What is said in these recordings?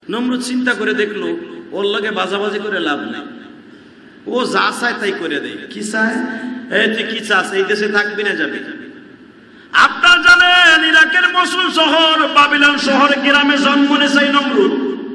নমরুদ চিন্তা করে দেখলো ওর লগে বাজাবাজি করে লাভ নেই, ও যা চায় তাই করে দেয়। কি চায়? এই তুই কি চাস? এই দেশে থাকবি না যাবি? আপনার জানেন ইরাকের মসুল শহর, বাবিলন শহর গ্রামে জন্ম নিয়েছে নমরুদ।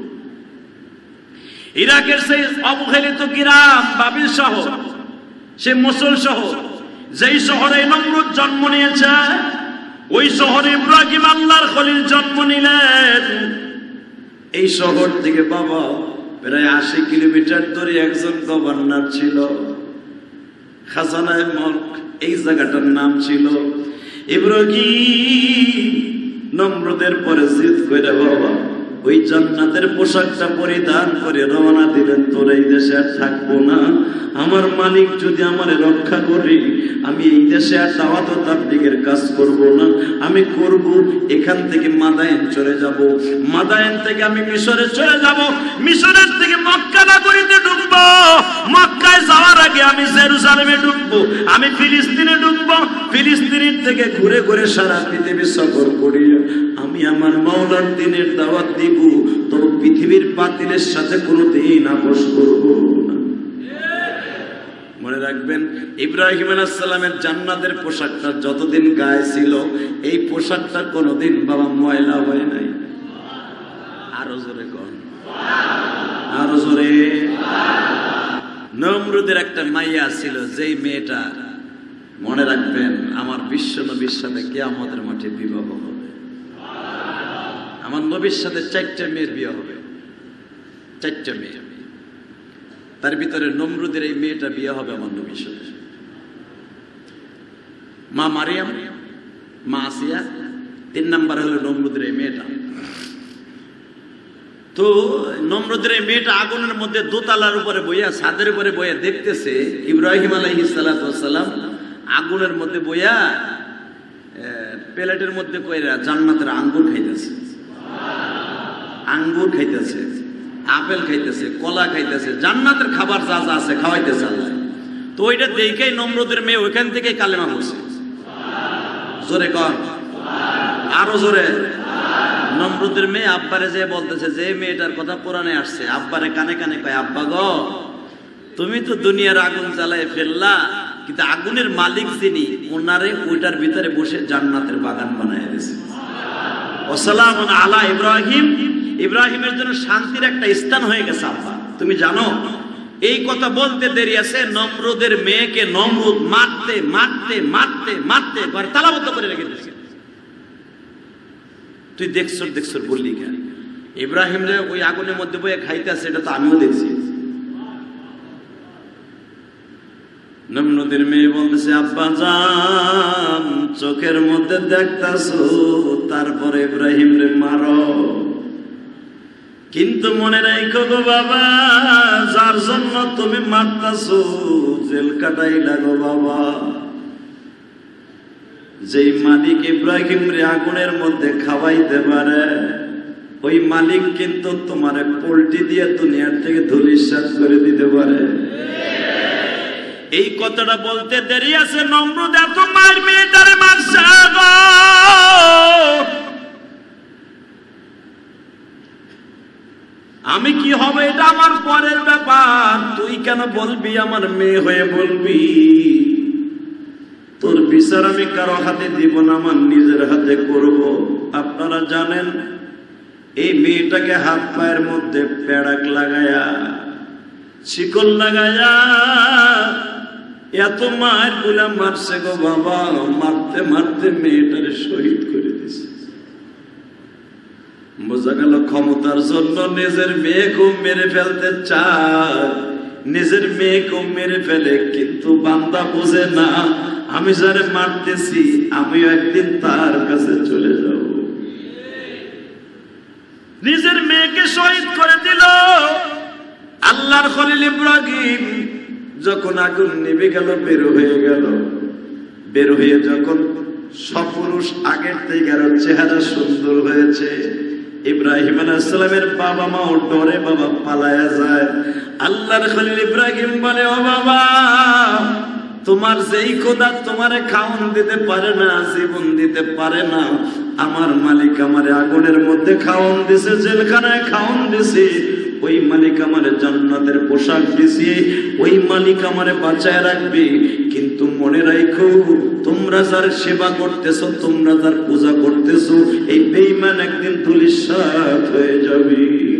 ইরাকের সেই অবহেলিত গ্রাম বাবিল শহর, সে মসুল শহর, যেই শহরে নমরুদ জন্ম নিয়েছে, ওই শহরে ইব্রাহিম আল্লাহর খলিল জন্ম নিলেন। এই শহর থেকে বাবা প্রায় 80 কিলোমিটার দূরে একজন গভর্নর ছিল, খাজানায়ে মুলক এই জায়গাটার নাম ছিল। ইব্রাহিম নমরুদের পরে জিদ করে বাবা ওই জান্নাতের পোশাকটা পরিধান করে রওনা দিলেন, তোর এই দেশে আর থাকবো না, আমার মালিক যদি আমারে রক্ষা করে আমি এই দেশে আর দাওয়াত ও তাবলীগের কাজ করব না, আমি করব এখান থেকে মাদায়েন চলে যাব, মাদায়েন থেকে আমি মিশরে চলে যাব, মিশরের থেকে মক্কা নগরীতে ঢুকবো, মক্কায় যাওয়ার আগে আমি জেরুজালেমে ঢুকবো, আমি ফিলিস্তিনে ঢুকবো, ফিলিস্তিনের থেকে ঘুরে ঘুরে সারা পৃথিবী সফর করি আমি আমার মাওলার দ্বীনের দাওয়াত দিব, তবে পৃথিবীর বাতিলের সাথে কোনোদিন আপোষ করব না। মনে রাখবেন ইব্রাহিম আলাইহিস সালামের জান্নাতের পোশাকটা যতদিন গায়ে ছিল, এই পোশাকটা কোনোদিন বাবা ময়লা হয় নাই। আরো জোরে কোন, আরো জোরে। নমরুদের একটা মাইয়া ছিল, যেই মেয়েটা মনে রাখবেন আমার বিশ্ব নবীর সাথে কিয়ামতের মাঠে বিবাহ হবে, আমার নবীর সাথে 4টা মেয়ের বিয়ে হবে, 4টা মেয়ে। তার ভিতরে নমরুদের এই মেয়েটা বিয়ে হবে আমার নবীর সাথে। মা মারিয়াম, মা আসিয়া, 3 নাম্বার হলো নমরুদের এই মেয়েটা। তো নমরুদের এই মেয়েটা আগুনের মধ্যে দোতলার উপরে বইয়া, ছাদের উপরে বইয়া দেখতেছে ইব্রাহিম আলাইহিস সালাতু ওয়াস সালাম আগুনের মধ্যে বইয়া প্লেটের মধ্যে কইরা জান্নাতের আঙ্গুর খাইতেছে, আঙ্গুর খাইতেছে, আপেল খাইতেছে, কলা খাইতেছে, জান্নাতের খাবার যা যা আছে খাওয়াইতেছে আল্লাহ। তো ওইটা দেখেই নমরুদের মেয়ে ওইখান থেকে কালেমা পড়ছে। জোরে কর, আরো জোরে। নমরুদের মেয়ে আব্বারে যে বলতেছে, যে মেয়েটার কথা কোরআনে আসছে, আব্বারে কানে কানে কয়, আব্বা গো তুমি তো দুনিয়ার আগুন জ্বালায় ফেললা, কিন্তু আগুনের মালিক যিনি, ওনারে ওইটার ভিতরে বসে জান্নাতের বাগান বানায় দিয়েছে। ওয়াসালামুন আলা ইব্রাহিম, ইব্রাহিমের জন্য শান্তির একটা স্থান হয়ে গেছে আব্বা। তুমি জানো এই কথা বলতে দেরি আছে, নমরুদের মেয়েকে নমরুদ মারতে মারতে মারতে মারতে ঘরে তালাবদ্ধ করে রেখে দিয়েছে। তুই দেখছর বললি কেন? ইব্রাহিম রে ওই আগুনের মধ্যে বইয়ে খাইতেছে, এটা তো আমিও দেখছি। নমরুদের মেয়ে বলতেছে, আব্বা জান চোখের মধ্যে দেখতাছো, তারপরে ইব্রাহিম রে মারো, কিন্তু মনে রাখো গো বাবা, যার জন্য তুমি মারতাছো জেল কাটাই লাগো বাবা। যেই মালিক ইব্রাহিম রে আগুনের মধ্যে খাওয়াইতে পারে, ওই মালিক কিন্তু তোমারে পোল্টি দিয়ে দুনিয়ার থেকে ধূলিসাৎ করে দিতে পারে। এই কথাটা বলতে দেরি আছে, নমরুদ এত মার মেয়েটারে মারছে গো। আমি কি হবে এটা আমার পরের ব্যাপার, তুই কেন বলবি? আমার মেয়ে হয়ে বলবি। তোর বিচার আমি কারো হাতে দিব না, আমার নিজের হাতে করব। আপনারা জানেন এই মেয়েটাকে হাত পায়ের মধ্যে পেড়াক লাগায়া, শিকল লাগায়া এত মার গুলা মারছে গো বাবা, মারতে মারতে মেয়েটারে শহীদ করে দিছে। বোঝা গেল ক্ষমতার জন্য নিজের মেয়েকেও মেরে ফেলতে চায়, নিজের মেয়েকেও মেরে ফেলে, কিন্তু বান্দা বোঝে না আমি যারে মারতেছি আমিও একদিন তার কাছে চলে যাব। নিজের মেয়েকে শহীদ করে দিল। আল্লাহর খলিল ইব্রাহিম যখন আগুন নিভে গেল, বের হয়ে গেল, বের হয়ে যখন সপুরুষ আগের থেকে আরো চেহারা সুন্দর হয়েছে, ইব্রাহিম আলাইহিস সালামের বাবা মাও ডরে বাবা পালায়া যায়। আল্লাহর খলিল ইব্রাহিম বলে, ও বাবা তোমার যেই খোদা তোমারে খাওন দিতে পারে না, জীবন দিতে পারে না, আমার মালিক আমারে আগুনের মধ্যে খাওন দিছে, জেলখানায় খাওন দিছে, ওই মালিক আমারে জান্নাতের পোশাক দিছে, ওই মালিক আমারে বাঁচায় রাখবে। কিন্তু মনে রাখো, তোমরা যার সেবা করতেছো, তোমরা যার পূজা করতেছো, এই বেঈমান একদিন ধূলিসাৎ হয়ে যাবে।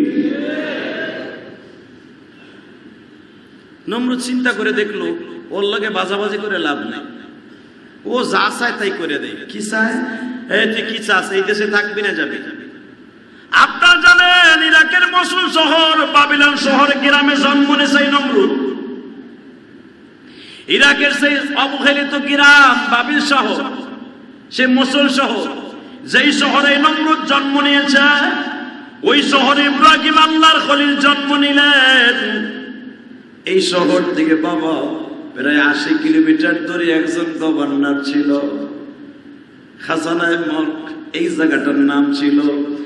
নমরুদ চিন্তা করে দেখলো, ওর লগে বাজাবাজি করে লাভ নাই, ও যা চায় তাই করে দেয়। কি চায়? তুই কি চাস? এই দেশে থাকবি না যাবি? আপনারা জানেন ইরাকের মসুল শহর, বাবিলন শহর, গ্রামে জন্ম নিয়েছে নমরুদ। ইরাকের সেই অবহেলিত গ্রাম বাবিল শহর, সে মসুল শহর, যেই শহরে নমরুদ জন্ম নিয়েছে, ওই শহরে ইব্রাহিম আল্লাহর খলিল জন্ম নিলেন। এই শহর থেকে বাবা প্রায় 80 কিলোমিটার দূরে একজন গভর্নর ছিল, খাজানায়ে মুলক, এই জায়গাটার নাম ছিল।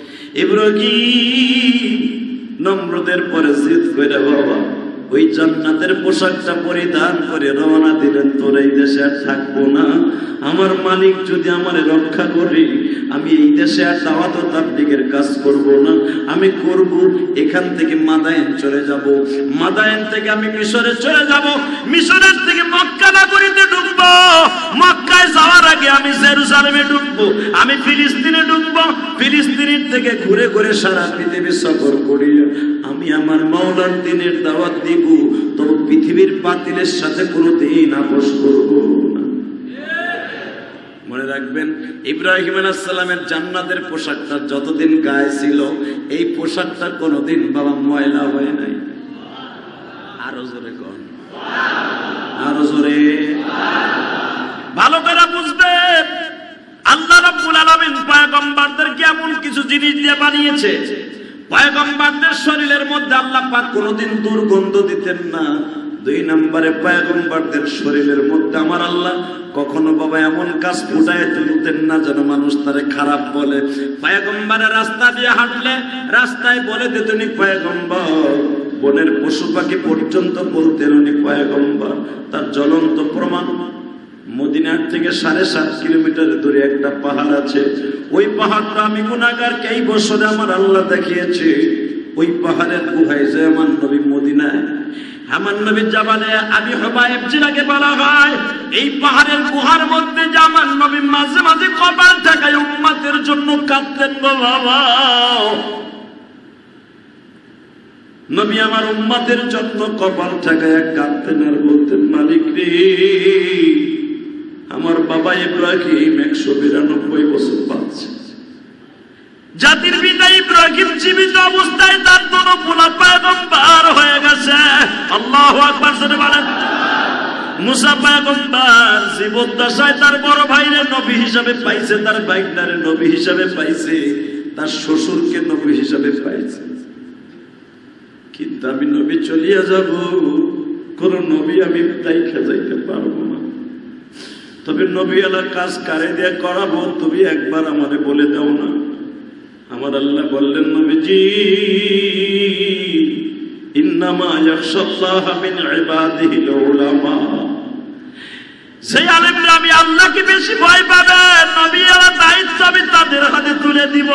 ইব্রাহিম নমরুদের পরে জিদ করে বাবা ওই জান্নাতের পোশাকটা পরিধান করে রওনা দিলেন, তোর এই দেশে আর থাকবো না, আমার মালিক যদি আমারে রক্ষা করে, আমি এই দেশে আর দাওয়াত ও তাবলীগের কাজ করব না, আমি করব এখান থেকে মাদায়েন চলে যাব, মাদায়েন থেকে আমি মিশরে চলে যাব, মিশরের থেকে মক্কা নগরীতে ঢুকবো, মক্কায় যাওয়ার আগে আমি জেরুজালেমে ঢুকবো, আমি ফিলিস্তিনে ঢুকবো, ফিলিস্তিনের থেকে ঘুরে ঘুরে সারা পৃথিবী সফর করি, আমি আমার মাওলার দ্বীনের দাওয়াত দিব, তবে পৃথিবীর বাতিলের সাথে কোনোদিন আপোষ করব না। মনে রাখবেন, ইব্রাহিম আলাইহিস সালামের জান্নাতের পোশাকটা যতদিন গায়ে ছিল, এই পোশাকটা কোনোদিন বাবা ময়লা হয় নাই। আরো জোরে কোন, আরো জোরে। ভালো করে বুঝবেন, আল্লাহ রাব্বুল আলামিন পয়গম্বরদেরকে এমন কিছু জিনিস দিয়ে বানিয়েছে, পয়গম্বরদের শরীরের মধ্যে আল্লাহ পাক কোনোদিন দুর্গন্ধ দিতেন না। 2 নম্বরে পয়গম্বরদের শরীরের মধ্যে আমার আল্লাহ কখনো বাবা এমন কাজ ফুটায় তুলতেন না যেন মানুষ তারে খারাপ বলে। পয়গম্বরের রাস্তা দিয়ে হাঁটলে রাস্তায় বলে দিতেন উনি পয়গম্বর, বনের পশু পাখি পর্যন্ত বলতেন উনি পয়গম্বর। তার জ্বলন্ত প্রমাণ, মদিনার থেকে 7.5 কিলোমিটার দূরে একটা পাহাড় আছে, ওই পাহাড়টা আমি গুনাহগারকে এই বছরে আমার আল্লাহ দেখিয়েছে। ওই পাহাড়ের গুহায় যে আমার নবী মদিনায়, আমার নবী জাবালে আবি হুবাইব যেটাকে বলা হয়, এই পাহাড়ের গুহার মধ্যে যে আমার নবী মাঝে মাঝে কপাল ঠেকায় উম্মতের জন্য কাঁদতেন গো বাবা। নবী আমার উম্মতের জন্য কপাল ঠেকায় কাঁদতেন আর বলতেন, মালিক রে, আমার বাবা ইব্রাহিম 192 বছর বাঁচছে, জাতির পিতা ইব্রাহিম জীবিত অবস্থায় তার দুটো পোলা পয়গম্বর হয়ে গেছে। আল্লাহু আকবার জোরে বলেন। মুসা পয়গম্বর জীবদ্দশায় তার বড় ভাইরে নবী হিসাবে পাইছে, তার ভাইটারে নবী হিসাবে পাইছে, তার শ্বশুরকে নবী হিসাবে পাইছে। কিন্তু আমি নবী চলিয়া যাব, কোন নবী আমি দেখা যাইতে পারবো না, তবে নবী আলা কাজ কারে দিয়ে করাবো তুমি একবার আমারে বলে দাও না। আমার আল্লাহ বললেন, নবীজি, ইন্নামা ইয়াখশাল্লাহা মিন ইবাদিহিল উলামা, সেই আলেমরা আমি আল্লাহকে বেশি ভয় পাবে, নবী আলা দায়িত্ব আমি তাদের হাতে তুলে দিব।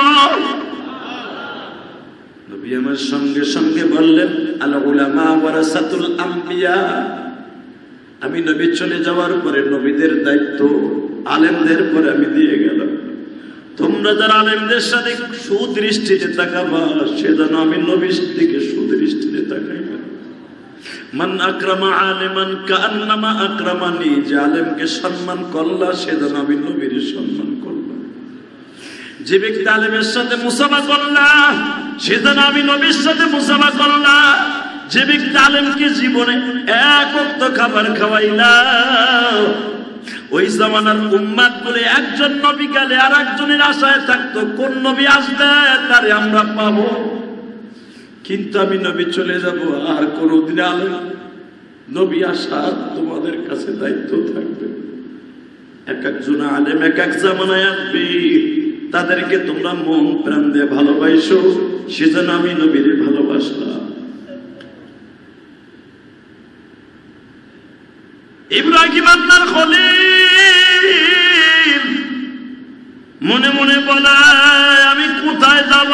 নবী আমার সঙ্গে সঙ্গে বললেন, আল উলামা ওয়ারাসাতুল আম্বিয়া, আমি নবী চলে যাওয়ার পরে নবীদের দায়িত্ব আলেমদের পরে আমি দিয়ে গেলাম। তোমরা যারা আলেমদের সাথে সুদৃষ্টিতে তাকাবা, সে যেন আমি নবীর দিকে সুদৃষ্টিতে তাকাইবা। মান আকরামা আলিমান কান্নামা আকরামানি, যে আলেমকে সম্মান করলা সে যেন আমি নবীর সম্মান করলাম। যে ব্যক্তি আলেমের সাথে মুসাফা করলা সে যেন আমি নবীর সাথে মুসাফা করলা। যে ব্যক্তি আলেমকে জীবনে এক ওয়াক্ত খাবার খাওয়াইলা, ওই জামানার উম্মাত বলে একজন নবী গেলে আর একজনের আশায় থাকতো কোন নবী আসবে তারে আমরা পাবো। কিন্তু আমি নবী চলে যাব, আর কোনদিন আলেম নবী আসার তোমাদের কাছে দায়িত্ব থাকবে। এক একজন আলেম এক এক জামানায় আসবে, তাদেরকে তোমরা মন প্রাণ দিয়ে ভালোবাসো, সেজন্য আমি নবীর ভালোবাসলাম। ইব্রাহিম আপনার খলিল মনে মনে বলে আমি কোথায় যাব,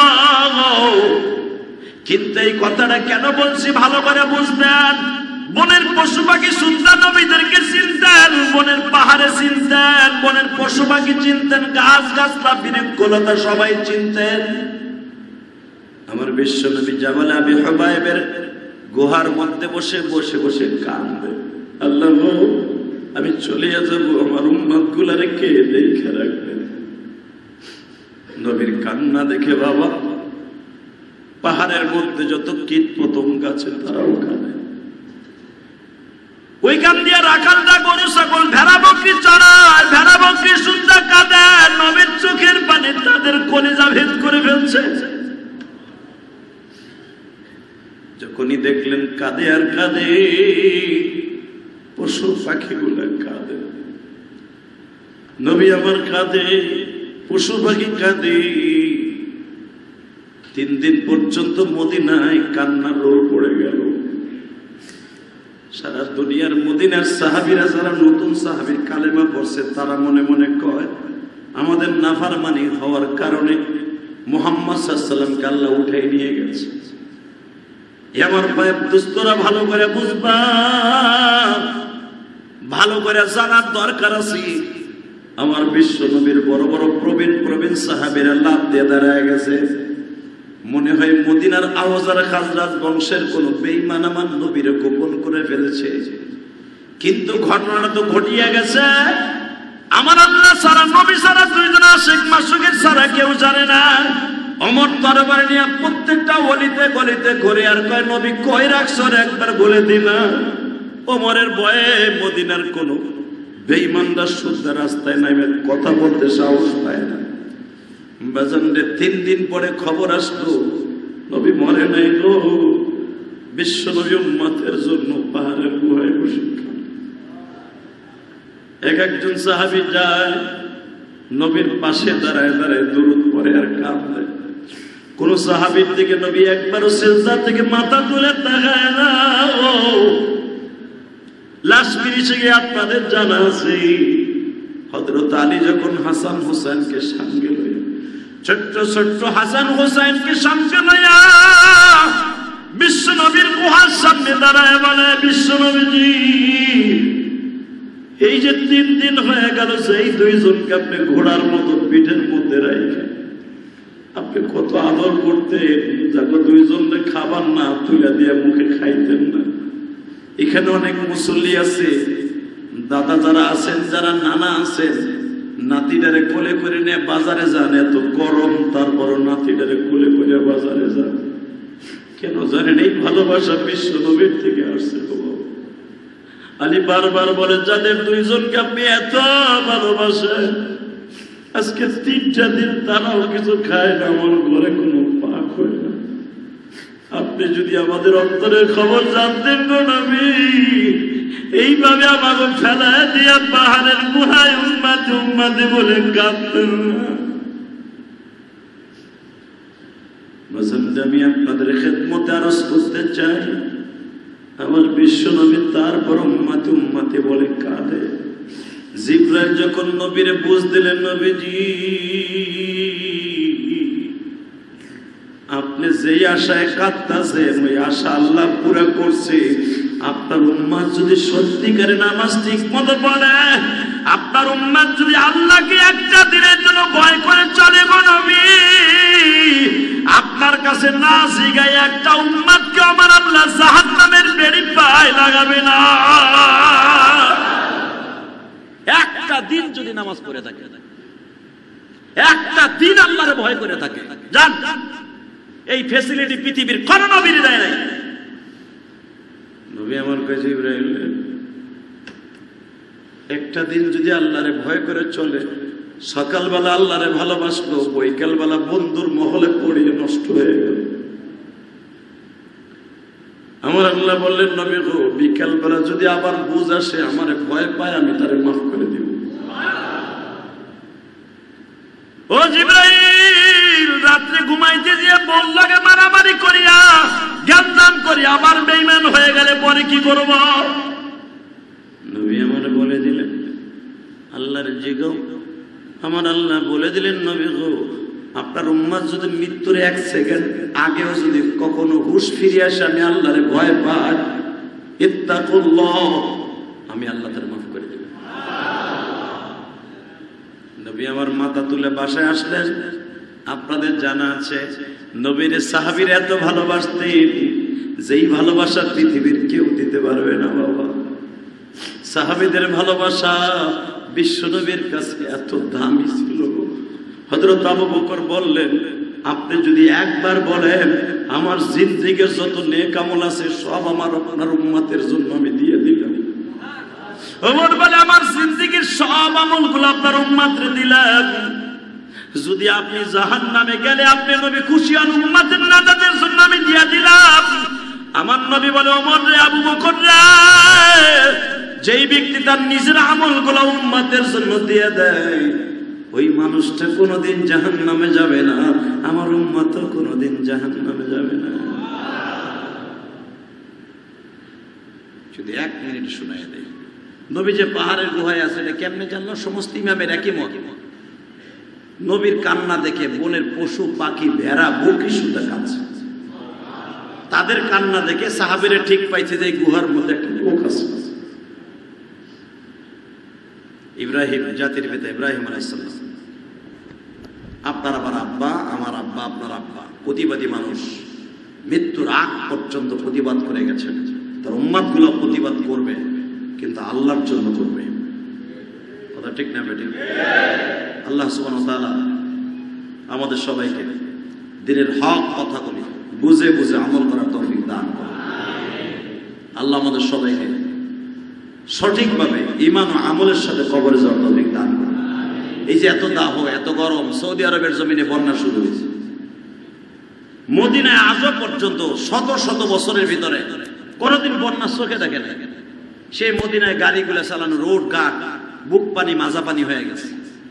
কিন্তু এই কথাটা কেন বলছি ভালো করে বুঝবেন। বনের পশু পাখি সুন্দর নবীদেরকে চিনতেন, বনের পাহাড়ে চিনতেন, বনের পশু পাখি চিনতেন, গাছ গাছলা বৃক্ষলতা সবাই চিনতেন। আমার বিশ্ব নবী জামাল আবি হুবাইবের গুহার মধ্যে বসে বসে বসে কাঁদবে, আল্লাহ আমি চলে যাব, আমার উম্মত গুলারে কে দেখে রাখবেন। নবীর কান্না দেখে বাবা পাহাড়ের মধ্যে যত কীট পতঙ্গ আছে তারাও কাঁদে। ওইখান দিয়ে রাখালরা গরু ছাগল ভেড়া বকরি চড়ায়, ভেড়া বকরি শুনতে কাঁদে, নবীর চোখের পানি তাদের কলিজা ভেদ করে ফেলছে। যখনই দেখলেন কাঁদে আর কাঁদে, পশু পাখিগুলো কাঁদে, নবী আমার কাঁদে, পশু পাখি কাঁদে। 3 দিন পর্যন্ত মদিনায় কান্নার রোল পড়ে গেল। সারা দুনিয়ার মদিনার সাহাবীরা যারা নতুন সাহাবী কালেমা পড়ছে তারা মনে মনে কয় আমাদের নাফরমানি হওয়ার কারণে মুহাম্মদ সাল্লাল্লাহু আলাইহি ওয়াসাল্লামকে আল্লাহ উঠাই নিয়ে গেছে। আমার ভাই দোস্তরা ভালো করে বুঝবা, ভালো করে জানার দরকার আছে। আমার বিশ্ব নবীর বড় বড় প্রবীণ প্রবীণ সাহাবীরা লাভ দিয়ে দাঁড়ায় গেছে। মনে হয় মদিনার আওয়াজ আর খাজরাজ বংশের কোন বেঈমান আমার নবীরে গোপন করে ফেলেছে, কিন্তু ঘটনাটা তো ঘটিয়ে গেছে। আমার আল্লাহ সারা নবী সারা দুইজন আশিক মাসুকের সারা কেউ জানে না। অমর দরবারে নিয়ে প্রত্যেকটা অলিতে গলিতে ঘুরে আর কয় নবী কই রাখছো একবার বলে দিনা। ওমরের ভয়ে মদিনার কোন বেঈমানরা শুদ্ধ রাস্তায় নামে কথা বলতে সাহস পায় না। বাজানরে 3 দিন পরে খবর আসলো নবী মরে নাই গো। বিশ্ব নবী উম্মতের জন্য পাহাড়ের গুহায় বসে একজন সাহাবী যায়, নবীর পাশে দাঁড়ায় দাঁড়ায় দুরূদ পড়ে আর কাঁদে। কোন সাহাবীর দিকে নবী একবারও সিজদা থেকে মাথা তুলে তাকায় না। লাশ ফিরিসে গিয়ে আপনাদের জানা আছে হযরত আলী যখন হাসান হোসেনকে সঙ্গে লইয়া, ছোট্ট ছোট্ট হাসান হোসেনকে সঙ্গে লইয়া বিশ্ব নবীর গুহার সামনে দাঁড়ায় বলে বিশ্ব নবীজি এই যে 3 দিন হয়ে গেল সেই 2 জনকে আপনি ঘোড়ার মতো পিঠের মধ্যে রাখেন, আপনি কত আদর করতেন, যাকে 2 জনকে খাবার না তুলে দিয়ে মুখে খাইতেন না। এখানে অনেক মুসল্লি আছে, দাদা যারা আছেন, যারা নানা আছেন, নাতিটারে কোলে করে নিয়ে বাজারে যান, এত গরম তারপরও নাতিটারে কোলে করে বাজারে যান। কেন জানেন? এই ভালোবাসা বিশ্ব নবীর থেকে আসছে। আলী বারবার বলে যাদের 2 জনকে আপনি এত ভালোবাসেন, আজকে 3টা দিন তারাও কিছু খায় না, আমার ঘরে কোনো পাক হয় না। আপনি যদি আমাদের অন্তরের খবর জানতেন গো নবী, এইভাবে আমাকে ফেলা দিয়া পাহাড়ের গুহায় উম্মতে উম্মতে বলে কাঁদতেন না। আমি আপনাদের খেদমতে আরজ করতে চাই, আমার বিশ্ব নবী তারপর উম্মতে উম্মতে বলে কাঁদে। জিবরাইল যখন নবীরে বুঝ দিলেন নবীজি আপনি যেই আশায় কাঁদতেছেন ওই আশা আল্লাহ পুরা করছে। আপনার উম্মত যদি সত্যিকারে নামাজ ঠিক মতো পড়ে, আপনার উম্মত যদি আল্লাহকে একটা দিনের জন্য ভয় করে চলে গো নবী, আপনার কাছে না শিখায় একটা উম্মতকে আমার আল্লাহ জাহান্নামের বেড়ি পায় লাগাবে না। একটা দিন যদি নামাজ পড়ে থাকে, একটা দিন আল্লাহরে ভয় করে থাকে, জান এই ফ্যাসিলিটি পৃথিবীর কোন নবীর দেয় নাই। নবী আমার কাছে ইব্রাহিম একটা দিন যদি আল্লাহরে ভয় করে চলে, সকালবেলা আল্লাহরে ভালোবাসলো, বৈকালবেলা বন্ধুর মহলে পড়িয়ে নষ্ট হয়ে গেল। আমার আল্লাহ বললেন নবী গো বিকালবেলা যদি আবার বুঝ আসে, আমারে ভয় পায়, আমি তারে মাফ করে দিব। ও জিবরাইল রাত্রে ঘুমাইতে গিয়ে বললাকে মারামারি করিয়া জ্ঞান দান করি আবার বেঈমান হয়ে গেলে পরে কি করব? নবী আল্লাহর জিগাও। আমার আল্লাহ বলে দিলেন, নবী গো, আপনার উম্মত যদি মৃত্যুর 1 সেকেন্ড আগেও যদি কখনো হুঁশ ফিরে আসে, আমি আল্লাহরে ভয় পাই, ইত্তাকুল্লাহ, আমি আল্লাহ তার মাফ করে দেব। নবী আমার মাথা তুলে বাসায় আসলেন। আপনাদের জানা আছে নবীর সাহাবীরা এত ভালোবাসতেন, যেই ভালোবাসা পৃথিবীর কেউ দিতে পারবে না বাবা। সাহাবীদের ভালোবাসা বিশ্বনবীর কাছে এত দামি ছিল। হযরত আবু বকর বললেন, আপনি যদি একবার বলেন আমার জিন্দেগীর যত নেক আমল আছে সব আমার আপনার উম্মতের জন্য আমি দিয়ে দিলাম। ওমর বলে, আমার জিন্দেগীর সব আমলগুলো আপনার উম্মতরে দিলাম। যদি আপনি জাহান্নামে গেলে আপনি নবী খুশি হন, উম্মতের নাজাতের জন্য আমি দিয়ে দিলাম। আমার নবী বলে, ওমর রে, আবু বকর রে, যেই ব্যক্তি তার নিজের আমলগুলো উম্মতের জন্য দিয়ে দেয়, ওই মানুষটা কোনোদিন জাহান্নামে যাবে না, আমার উম্মতও কোনোদিন জাহান্নামে যাবে না। যদি 1 মিনিট শোনায় দেয়, নবী যে পাহাড়ের গুহায় আছে এটা কেমনে জানলো? সমস্ত ইমামের একই মত। নবীর কান্না দেখে বনের পশু পাখি ভেড়া বকরি সুদ্ধা কাঁদছে। তাদের কান্না দেখে সাহাবীরা ঠিক পাইছে যে গুহার মধ্যে একটা লোক আছে। ইব্রাহিম, জাতির পিতা ইব্রাহিম আলাইহিস সালাম, আপনার আমার আব্বা, আমার আব্বা, আপনার আব্বা, প্রতিবাদী মানুষ, মৃত্যুর আগ পর্যন্ত প্রতিবাদ করে গেছেন। তার উম্মতগুলো প্রতিবাদ করবে, কিন্তু আল্লাহর জন্য করবে। কথা ঠিক না বেটি? আল্লাহ সুবহানাহু ওয়া তাআলা আমাদের সবাইকে দিনের হক কথাগুলি বুঝে বুঝে আমল করার তৌফিক দান করুন। আল্লাহ আমাদের সবাইকে সঠিকভাবে ঈমান ও আমলের সাথে কবরে যাওয়ার তৌফিক দান করুন। এই যে এত দাহ, এত গরম, সৌদি আরবের জমিনে বন্যা শুরু হয়েছে। মদিনায় আজও পর্যন্ত শত শত বছরের ভিতরে কোনোদিন বন্যা চোখে দেখে না। সেই মদিনায় গাড়িগুলো চালানো, রোড ঘাট বুক পানি মাজা পানি হয়ে গেছে।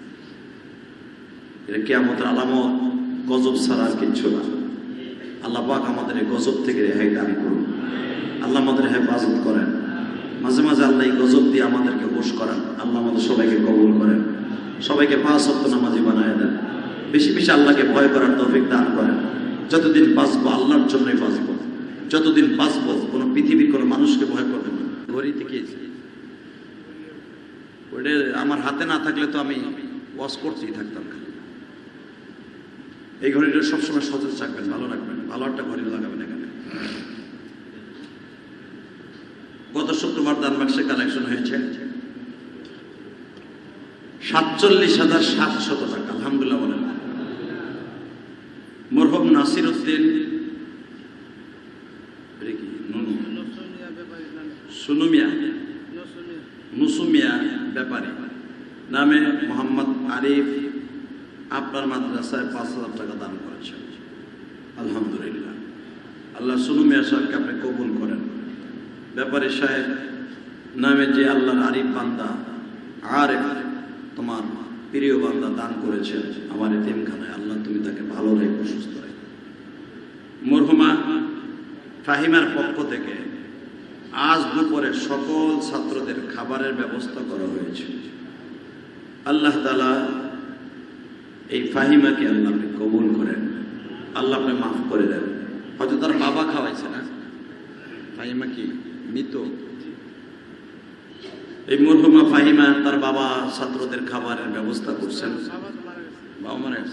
এটা কিয়ামতের আলামত, গজব ছাড়া আর কিচ্ছু না। আল্লাহ পাক আমাদের এই গজব থেকে রেহাই দান করুন। আল্লাহ আমাদের হেফাজত করেন। মাঝে মাঝে আল্লাহ এই গজব দিয়ে আমাদেরকে হুঁশ করেন। আল্লাহ আমাদের সবাইকে কবুল করেন, সবাইকে 5 ওয়াক্ত নামাজি বানায় দেন। বেশি বেশি আল্লাহকে ভয় করার তৌফিক দান করেন। যতদিন বাঁচবো আল্লাহর জন্যই বাঁচবো। যতদিন বাঁচবো কোনো পৃথিবীর কোনো মানুষকে ভয় করবেন না। ঘড়িতে কি ওটা আমার হাতে না থাকলে তো আমি ওয়াশ করতেই থাকতাম। এই ঘড়িটা সবসময় সতেজ রাখবেন, ভালো রাখবেন, ভালো একটা ঘড়ি লাগাবেন এখানে। গত শুক্রবার দান বাক্সে কালেকশন হয়েছে 47,700 টাকা। আলহামদুলিল্লাহ বলেন। মরহুম নাসির উদ্দিন নুসুমিয়া ব্যাপারী নামে মোহাম্মদ আরিফ আপনার মাদ্রাসায় 5,000 টাকা দান করেছেন। আলহামদুলিল্লাহ। আল্লাহ সুনুমিয়া সাহেবকে আপনি কবুল করেন। ব্যাপারী সাহেব নামে যে আল্লাহর আরিফ বান্দা আরিফ, তোমার প্রিয় বান্দা দান করেছেন আমার এতিমখানায়, আল্লাহ তুমি তাকে ভালো রেখো, সুস্থ রেখো। মরহুমা ফাহিমার পক্ষ থেকে আজ দুপুরে সকল ছাত্রদের খাবারের ব্যবস্থা করা হয়েছে। আল্লাহ তাআলা এই ফাহিমাকে আল্লাহ আপনি কবুল করেন, আল্লাহ আপনি মাফ করে দেন। হয়তো তার বাবা খাওয়াইছে না, ফাহিমা কি মৃত? এই মরহুমা ফাহিমা তার বাবা ছাত্রদের খাবারের ব্যবস্থা করছেন। বাবা মারা গেছে।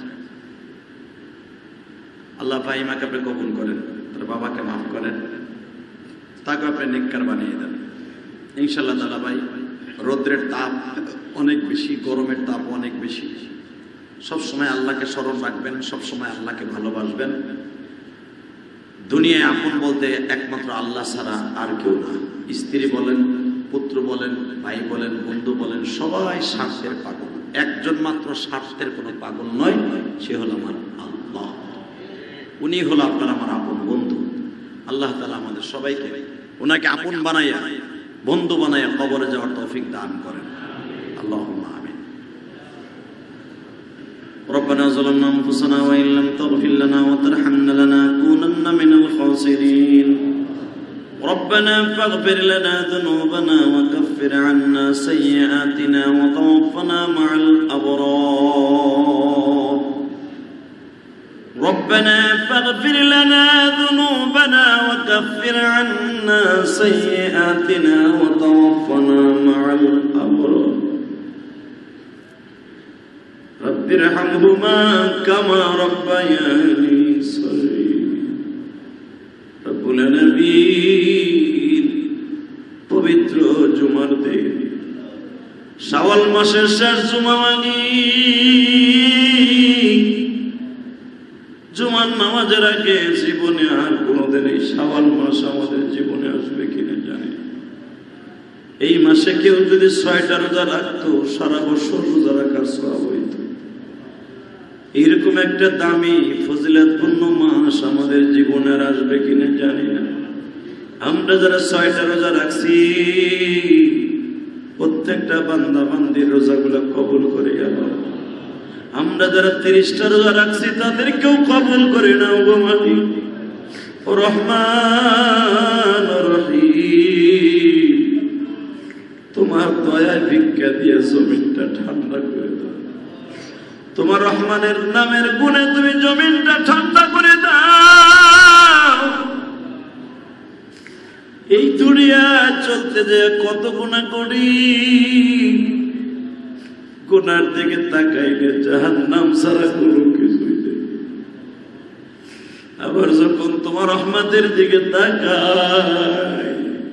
আল্লাহ ফাহিমাকে আপনি কবুল করেন, তার বাবাকে মাফ করেন, তাকে আপনি নেককার বানিয়ে দেন ইনশাআল্লাহ তাআলা। ভাই, রৌদ্রের তাপ অনেক বেশি, গরমের তাপ অনেক বেশি। সবসময় আল্লাহকে স্মরণ রাখবেন, সবসময় আল্লাহকে ভালোবাসবেন। দুনিয়ায় আপন বলতে একমাত্র আল্লাহ ছাড়া আর কেউ না। স্ত্রী বলেন, পুত্র বলেন, ভাই বলেন, বন্ধু বলেন, সবাই স্বার্থের পাগল। একজন মাত্র স্বার্থের কোনো পাগল নয়, সে হলো আমার আল্লাহ। উনি হলো আপনার আমার আপন বন্ধু। আল্লাহ তাআলা আমাদের সবাইকে ওনাকে আপন বানাইয়া, বন্ধু বানাইয়া কবরে যাওয়ার তৌফিক দান করেন। আল্লাহুম্মা আমিন। ربنا ظلمنا أنفسنا وإن لم تغفر لنا وترحمنا لنكونن من الخاسرين ربنا فاغفر لنا ذنوبنا وكفر عنا سيئاتنا وتوفنا مع الأبرار ربنا فاغفر لنا ذنوبنا وكفر عنا سيئاتنا وتوفنا مع الأبرار رب ارحمهما كما ربياني صغيرا رب العالمين পবিত্র জুমার দিন শাওয়াল মাসের শেষ জুমা মানি জুমার নামাজের আগে জীবনে আর কোনোদিন এই শাওয়াল মাস আমাদের জীবনে আসবে কিনা জানি এই মাসে কেউ যদি 6টা রোজা রাখতো সারা বছর রোজা রাখার সওয়াব হইত এরকম একটা দামি ফজিলতপূর্ণ মাস আমাদের জীবনে আসবে কিনা জানি না আমরা যারা 6টা রোজা রাখছি প্রত্যেকটা বান্দা বান্দির রোজাগুলো কবুল করে আল্লাহ আমরা যারা 30টা রোজা রাখছি তাদেরকেও কবুল করে নাও গো মালিক ও রহমান ও রহিম তোমার দয়ায় ভিক্ষা দিয়ে জমিনটা ঠান্ডা করে দাও তোমার রহমানের নামের গুণে তুমি জমিনটা ঠান্ডা করে দাও এই দুনিয়া চলতে যে কত গুনাহ করি গুনার দিকে তাকাইলে জাহান্নাম ছাড়া কোনো কিছুই দেখি আবার যখন তোমার রহমতের দিকে তাকাই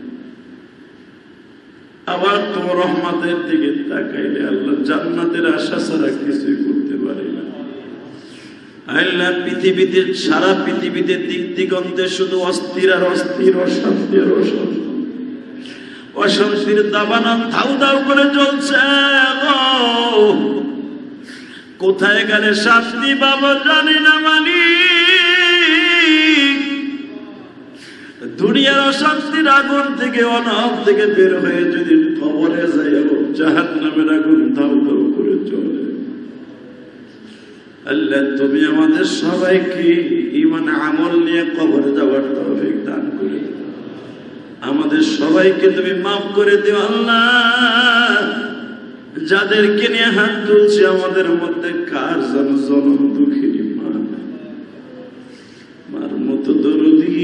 আবার তোমার রহমতের দিকে তাকাইলে আল্লাহ জান্নাতের আশা ছাড়া কিছুই করতে পারি না আল্লাহ পৃথিবীতে সারা পৃথিবীতে দিক দিগন্তে শুধু অস্থির আর অস্থির অশান্তি আর অশান্তি অশান্তির দাবানল ধাউ ধাউ করে চলছে কোথায় গেলে শান্তি পাবো জানি না মালিক দুনিয়ার অশান্তির আগুন থেকে অনাব থেকে বের হয়ে যদি কবরে যাই জাহান্নামের আগুন ধাউ ধাউ করে চলে আল্লাহ তুমি আমাদের সবাইকে ঈমান আমল নিয়ে কবরে যাওয়ার তৌফিক দান করে দাও আমাদের সবাইকে তুমি মাফ করে দিও আল্লাহ যাদেরকে নিয়ে হাত তুলছি আমাদের মধ্যে কার যেন জনম দুঃখিনী মা মার মতো দরদি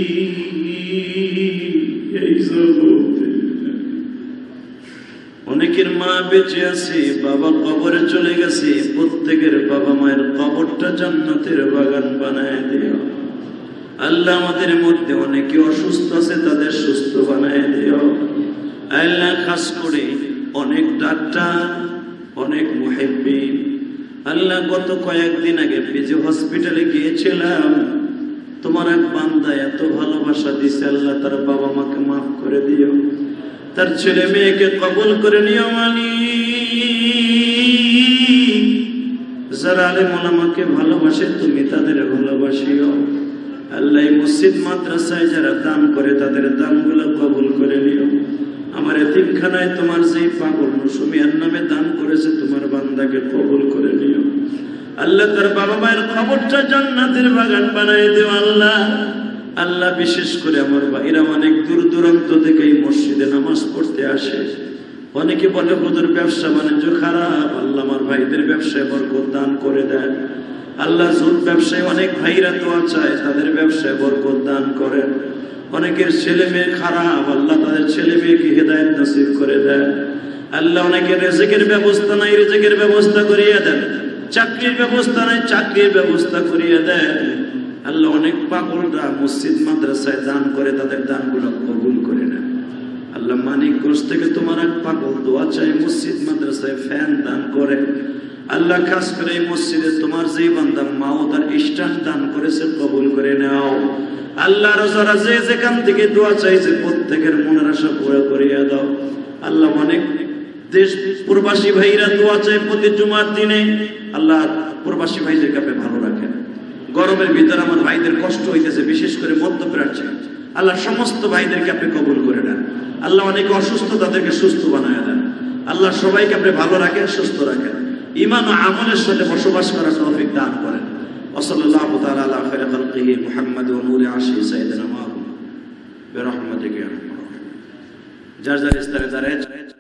এই জগতে অনেকের মা বেঁচে আছে বাবা কবরে চলে গেছে প্রত্যেকের বাবা মায়ের কবরটা জান্নাতের বাগান বানায় দিও আল্লাহ আমাদের মধ্যে অনেকে অসুস্থ আছে তাদের সুস্থ বানায় দিও আল্লাহ খাস করে অনেক ডাক্তার অনেক মুহিব্বিন আল্লাহ গত কয়েকদিন আগে পিজি হসপিটালে গিয়েছিলাম তোমার এক বান্দা এত ভালোবাসা দিছে আল্লাহ তার বাবা মাকে মাফ করে দিও তার ছেলে মেয়েকে কবুল করে নিও মালিক যারা আলেম ওলামাকে ভালোবাসে তুমি তাদের ভালোবাসিও আল্লাহ মসজিদ মাদ্রাসায় যারা দান করে তাদের দানগুলো কবুল করে নিও আমার এতিমখানায় তোমার যেই পাগল মুসমিয়ার নামে দান করেছে তোমার বান্দাকে কবুল করে নিও আল্লাহ তার বাবা মায়ের কবরটা জান্নাতের বাগান বানায় দিও আল্লাহ আল্লাহ বিশেষ করে আমার ভাইরা অনেক দূর দূরান্ত থেকে এই মসজিদে নামাজ পড়তে আসে অনেকে বলে হুজুর ব্যবসা বাণিজ্য খারাপ আল্লাহ আমার ভাইদের ব্যবসায় বরকত দান করে দেন আল্লাহ জুট ব্যবসায় অনেক ভাইরা দোয়া চায় তাদের ব্যবসায় বরকত দান করেন অনেকের ছেলে মেয়ে খারাপ আল্লাহ তাদের ছেলে মেয়েকে হেদায়েত নসিব করে দেন আল্লাহ অনেকের রিজিকের ব্যবস্থা নাই রিজিকের ব্যবস্থা করিয়ে দেন চাকরির ব্যবস্থা নাই চাকরির ব্যবস্থা করিয়ে দেন আল্লাহ অনেক পাগলরা মসজিদ মাদ্রাসায় দান করে তাদের দানগুলো কবুল করে নেন আল্লাহ মানিকগঞ্জ থেকে তোমার এক পাগল দোয়া চাই মসজিদ মাদ্রাসায় ফ্যান দান করে আল্লাহ খাস করে এই মসজিদে তোমার যেই বান্দা মাও তার স্ট্যান্ড দান করেছে কবুল করে নাও আল্লাহ যারা যে যেখান থেকে দোয়া চাইছে প্রত্যেকের মনের আশা পুরো করিয়া দাও আল্লাহ অনেক দেশ প্রবাসী ভাইরা দোয়া চাই প্রতি জুমার দিনে আল্লাহ প্রবাসী ভাইদেরকে আপনি ভালো রাখেন গরমের ভিতরে আমার ভাইদের কষ্ট হইতেছে বিশেষ করে মধ্যপ্রাচ্যে আল্লাহ সমস্ত ভাইদেরকে আপনি কবুল করে নেন আল্লাহ অনেকে অসুস্থ তাদেরকে সুস্থ বানায় দেন আল্লাহ সবাইকে আপনি ভালো রাখেন সুস্থ রাখেন ঈমান ও আমলের সাথে বসবাস করার তৌফিক দান করেন ওয়া সাল্লাল্লাহু তাআলা আলা খায়রি খালকিহি মুহাম্মদ ওয়া নূরি আরশি সাইয়্যিদিনা মুহাম্মদ برحمتك يا ارحم الراحمين। যার যার স্থানে দাঁড়ায়